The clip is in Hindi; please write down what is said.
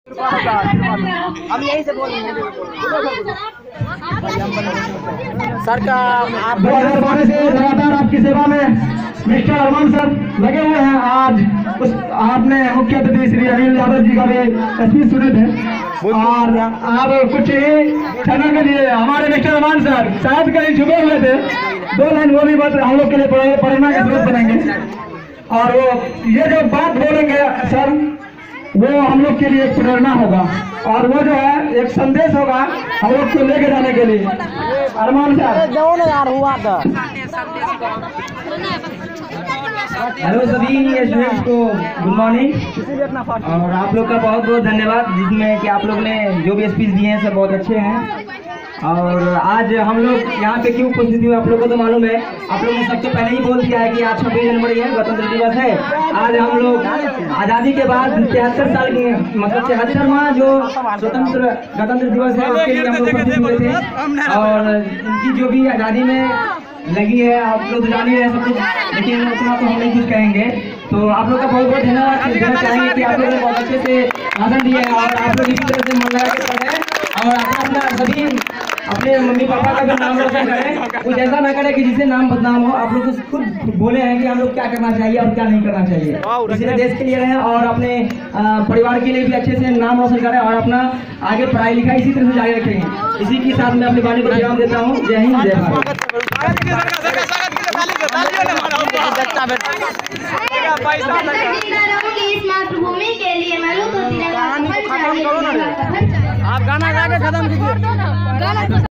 हम यही से बोल रहे सर का आप 2012 से लगातार आपकी सेवा में मिस्टर अरमान सर लगे हुए हैं। आज उस आपने मुख्य अतिथि श्री अनिल यादव जी का भी स्पीच सुने थे और आप कुछ ही क्षणों के लिए हमारे मिस्टर अरमान सर शायद कहीं छुपे हुए थे, 2 लाइन वो भी बात हम लोग के लिए प्रेरणा की जरूरत बनेंगे और वो ये जो बात बोलेंगे सर वो हम लोग के लिए एक प्रेरणा होगा और वो जो है एक संदेश होगा हम लोग को लेके जाने के लिए। अरमान साहब यार हुआ था। हेलो सभी स्टूडेंट्स को गुड मॉर्निंग और आप लोग का बहुत बहुत धन्यवाद जिसमें कि आप लोग ने जो भी स्पीच दिए हैं सब बहुत अच्छे हैं। और आज हम लोग यहाँ पे क्यों उपस्थित हुए आप लोगों को तो मालूम है, आप लोगों ने सबसे पहले ही बोल दिया है कि आज 26 जनवरी है, गणतंत्र दिवस है। आज हम लोग आज़ादी के बाद 73 साल की मतलब 73वां जो स्वतंत्र गणतंत्र दिवस है उसके लिए हम लोग उपस्थित हुए थे और इनकी जो भी आज़ादी में लगी है आप लोग तो जान ही रहे सब कुछ, लेकिन उतना तो हम नहीं कुछ कहेंगे। तो आप लोग का बहुत बहुत धन्यवाद देना चाहेंगे कि आप लोगों ने बहुत अच्छे से भाषण दिया है और आप लोग इसी तरह से मन लगा के पढ़ें और अपना सभी अपने मम्मी पापा का भी नाम रोशन करें। कुछ ऐसा ना करें कि जिससे नाम बदनाम हो। आप लोग तो खुद बोले हैं कि हम लोग क्या करना चाहिए और क्या नहीं करना चाहिए, इसलिए देश के लिए रहें और अपने परिवार के लिए भी अच्छे से नाम रोशन करें और अपना आगे पढ़ाई लिखाई इसी तरह से जारी रखेंगे। इसी के साथ मैं अपनी वाणी को विराम देता हूँ। जय हिंद जय भारत। मातृभूमि के लिए आप गाना गा के खत्म कीजिए।